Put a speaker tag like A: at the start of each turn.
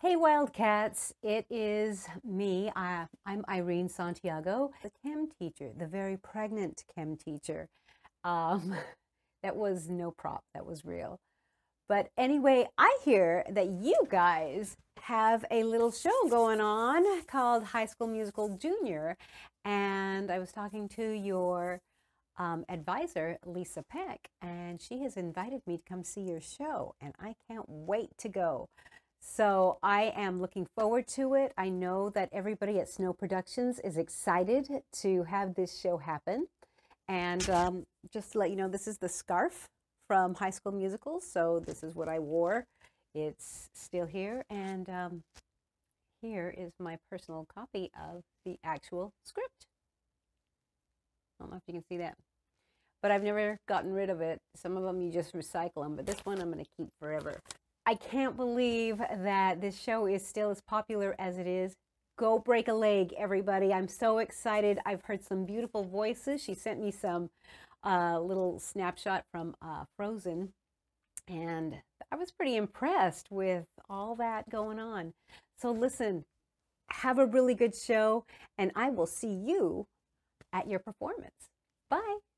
A: Hey Wildcats, it is me. I'm Irene Santiago, the chem teacher, the very pregnant chem teacher. Um, that was no prop, that was real. But anyway, I hear that you guys have a little show going on called High School Musical Junior. And I was talking to your advisor, Lisa Peck, and she has invited me to come see your show, and I can't wait to go. So I am looking forward to it. I know that everybody at Snow Productions is excited to have this show happen. And just to let you know, this is the scarf from High School Musical. So this is what I wore. It's still here. And here is my personal copy of the actual script. I don't know if you can see that. But I've never gotten rid of it. Some of them you just recycle them, but this one I'm going to keep forever. I can't believe that this show is still as popular as it is. Go break a leg, everybody. I'm so excited. I've heard some beautiful voices. She sent me some little snapshot from Frozen, and I was pretty impressed with all that going on. So listen, have a really good show, and I will see you at your performance. Bye.